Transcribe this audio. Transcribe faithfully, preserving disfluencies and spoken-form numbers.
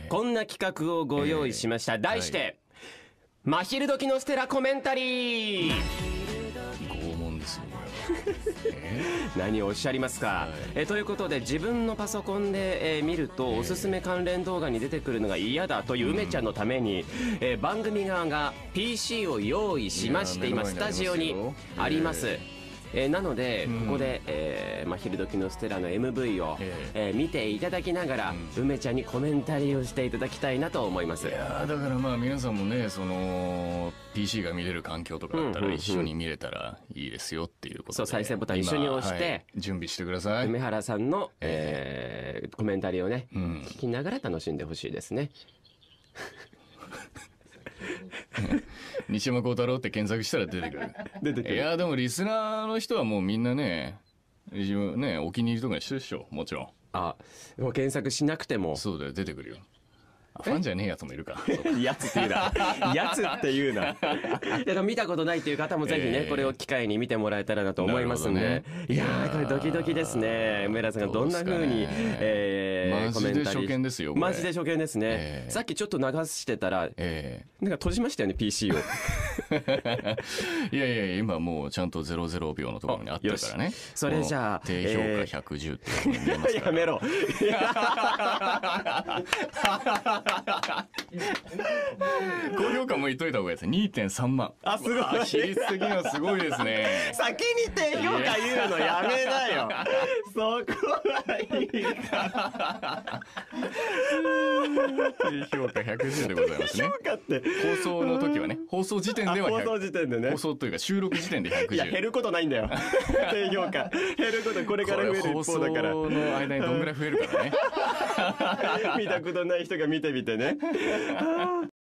こんな企画をご用意しました、えー、題して、はい、真昼時のステラコメンタリー。 拷問ですよえー、何をおっしゃりますか、はい、えということで自分のパソコンで、えー、見るとおすすめ関連動画に出てくるのが嫌だという梅ちゃんのために、うんえー、番組側が ピーシー を用意しまして今スタジオにあります、えーえー、なのでここで、えーまあ、昼時のステラの エムブイ を、えーえー、見ていただきながら、うん、梅ちゃんにコメンタリーをしていただきたいなと思います。 いやだからまあ皆さんもねその ピーシー が見れる環境とかあったら一緒に見れたらいいですよっていうことで、 そう再生ボタン一緒に押して、はい、 準備してください。 梅原さんの、えーえー、コメンタリーをね、うん、聞きながら楽しんでほしいですね。 西山幸太郎って検索したら出てくる。出てくる。いやでもリスナーの人はもうみんなね自分ねお気に入りとかにしてるでしょもちろん。 あもう検索しなくてもそうだよ出てくるよ。ファンじゃねえやつもいるか。 やつっていうなやつっていうな。でも見たことないっていう方もぜひね、えー、これを機会に見てもらえたらなと思いますんで、ね、いやーこれドキドキですね。梅原さんがどんな風に、えー、コメンタリーマジで初見ですよこれ。 マジで初見ですね、えー、さっきちょっと流してたら、えー、なんか閉じましたよね ピーシー を。 いやいや今もうちゃんとゼロゼロびょうのところにあったからね。それじゃあ低評価ひゃくじゅうっていうのが見えますから。 やめろ。 高評価も言っといた方がいいです。 にてんさんまん。 あすごい。 比率的にはすごいですね。 先に低評価言うのやめなよ。そこはいいか。 低評価ひゃくじゅうでございますね。 低評価って放送の時はね放送時点ではひゃく。 放送時点でね。 放送というか収録時点でひゃくじゅう。 いや減ることないんだよ。低評価減ることこれから増える一方だから。 放送の間にどんぐらい増えるからね。 見たことない人が見てみてね。